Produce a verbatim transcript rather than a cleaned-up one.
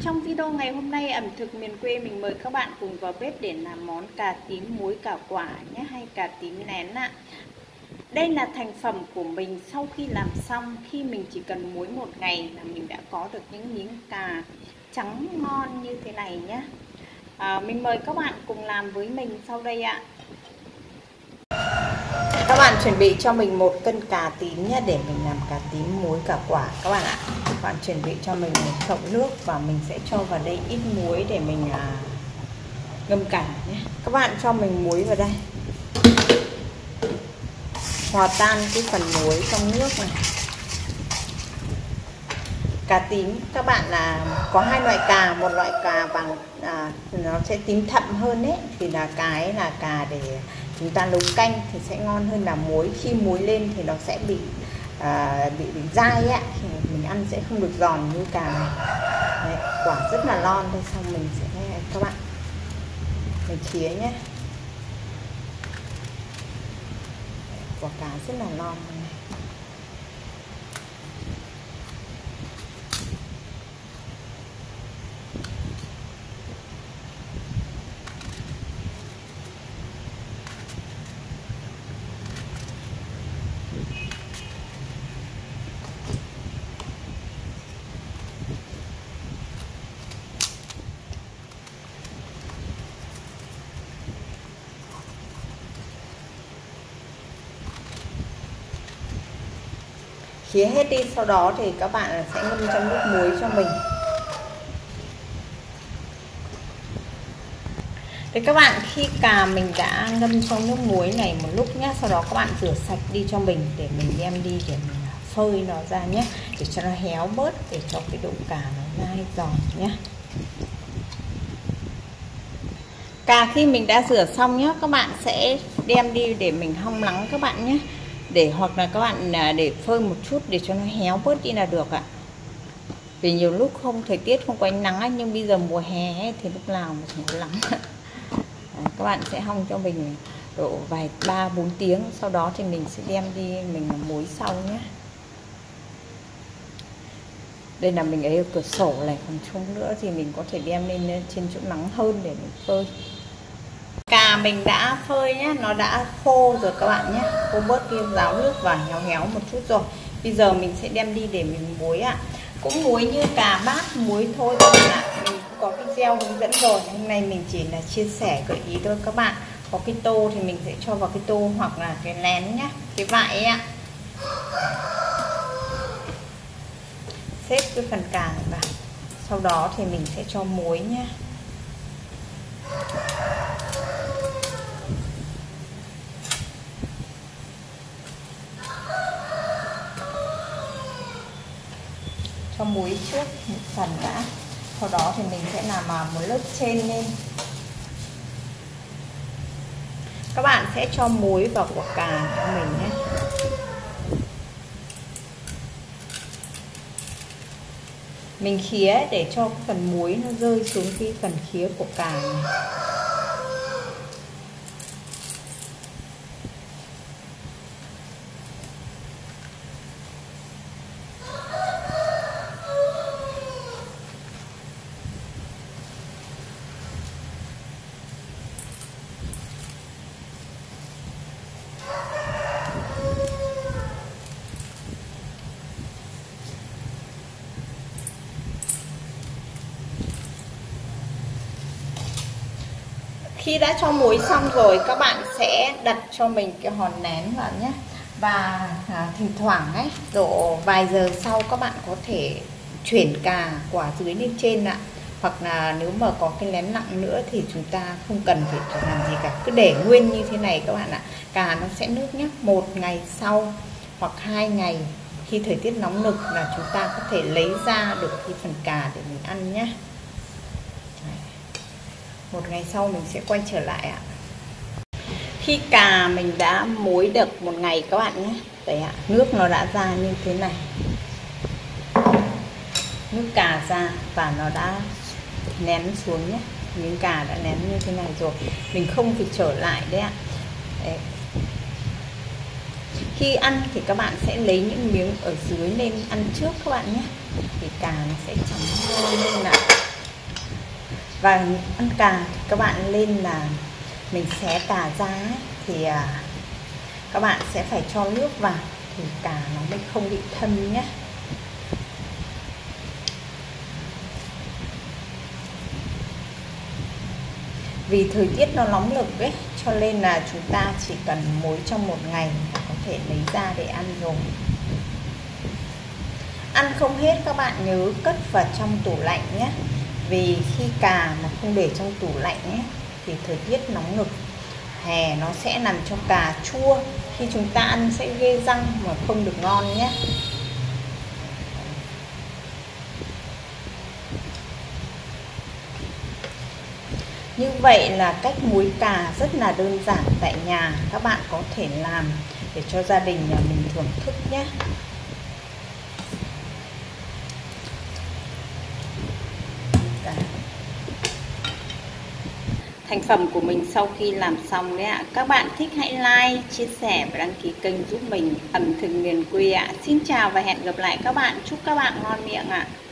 Trong video ngày hôm nay ẩm thực miền quê mình mời các bạn cùng vào bếp để làm món cà tím muối cà quả nhé, hay cà tím nén ạ. Đây là thành phẩm của mình sau khi làm xong, khi mình chỉ cần muối một ngày là mình đã có được những miếng cà trắng ngon như thế này nhé. À, mình mời các bạn cùng làm với mình sau đây ạ. Các bạn chuẩn bị cho mình một cân cà tím nhé, để mình làm cà tím muối cà quả các bạn ạ. Các bạn chuẩn bị cho mình một chậu nước và mình sẽ cho vào đây ít muối để mình à, ngâm cà nhé. Các bạn cho mình muối vào đây, hòa tan cái phần muối trong nước này. Cà tím các bạn là có hai loại cà, một loại cà bằng à, nó sẽ tím thẫm hơn ấy, thì là cái là cà để chúng ta nấu canh thì sẽ ngon hơn là muối. Khi muối lên thì nó sẽ bị à, bị, bị dai ấy, thì mình ăn sẽ không được giòn như cà này. Đấy, quả rất là ngon. Đây, xong mình sẽ các bạn mình khía nhé. Quả cà rất là ngon này. Khía hết đi, sau đó thì các bạn sẽ ngâm trong nước muối cho mình. Thì các bạn, khi cà mình đã ngâm trong nước muối này một lúc nhé, sau đó các bạn rửa sạch đi cho mình để mình đem đi để mình phơi nó ra nhé, để cho nó héo bớt, để cho cái độ cà nó dai giòn nhé. Cà khi mình đã rửa xong nhé, các bạn sẽ đem đi để mình hong nắng các bạn nhé, để hoặc là các bạn để phơi một chút để cho nó héo bớt đi là được ạ. Vì nhiều lúc không thời tiết không có ánh nắng ấy, nhưng bây giờ mùa hè ấy, thì lúc nào mà chẳng có nắng. Các bạn sẽ hong cho mình độ vài ba bốn tiếng, sau đó thì mình sẽ đem đi mình muối sau nhé. Đây là mình ấy ở cửa sổ này, còn chung nữa thì mình có thể đem lên trên chỗ nắng hơn để mình phơi. Cà mình đã phơi nhé, nó đã khô rồi các bạn nhé, khô bớt cái ráo nước và héo héo một chút rồi. Bây giờ mình sẽ đem đi để mình muối ạ. Cũng muối như cà bát muối thôi các bạn ạ. Mình có video hướng dẫn rồi, hôm nay mình chỉ là chia sẻ gợi ý thôi các bạn. Có cái tô thì mình sẽ cho vào cái tô hoặc là cái nén nhé, cái vại ấy ạ. Xếp cái phần cà này vào, sau đó thì mình sẽ cho muối nhé. Cho muối trước một phần đã, sau đó thì mình sẽ làm một lớp trên lên. Các bạn sẽ cho muối vào quả cà của mình nhé. Mình khía để cho cái phần muối nó rơi xuống cái phần khía của cà này. Khi đã cho muối xong rồi, các bạn sẽ đặt cho mình cái hòn nén vào nhé. Và à, thỉnh thoảng ấy, độ vài giờ sau các bạn có thể chuyển cà quả dưới lên trên ạ. Hoặc là nếu mà có cái nén nặng nữa thì chúng ta không cần phải làm gì cả, cứ để nguyên như thế này các bạn ạ. Cà nó sẽ nước nhé. Một ngày sau hoặc hai ngày khi thời tiết nóng nực là chúng ta có thể lấy ra được cái phần cà để mình ăn nhé. Một ngày sau mình sẽ quay trở lại ạ. Khi cà mình đã muối được một ngày các bạn nhé, đấy ạ, nước nó đã ra như thế này, nước cà ra và nó đã nén xuống nhé, miếng cà đã nén như thế này rồi, mình không phải trở lại đấy ạ. Đấy. Khi ăn thì các bạn sẽ lấy những miếng ở dưới lên ăn trước các bạn nhé, thì cà nó sẽ trắng hơn nên là Và ăn cà thì các bạn lên là mình xé cà ra ấy, thì à, các bạn sẽ phải cho nước vào thì cà nó mới không bị thâm nhé. Vì thời tiết nó nóng lực ấy, cho nên là chúng ta chỉ cần muối trong một ngày là có thể lấy ra để ăn rồi. Ăn không hết các bạn nhớ cất vào trong tủ lạnh nhé. Vì khi cà mà không để trong tủ lạnh ấy, thì thời tiết nóng nực hè nó sẽ làm cho cà chua, khi chúng ta ăn sẽ ghê răng mà không được ngon nhé. Như vậy là cách muối cà rất là đơn giản tại nhà, các bạn có thể làm để cho gia đình nhà mình thưởng thức nhé. Thành phẩm của mình sau khi làm xong đấy ạ. Các bạn thích hãy like, chia sẻ và đăng ký kênh giúp mình. Ẩm thực miền quê ạ. Xin chào và hẹn gặp lại các bạn. Chúc các bạn ngon miệng ạ.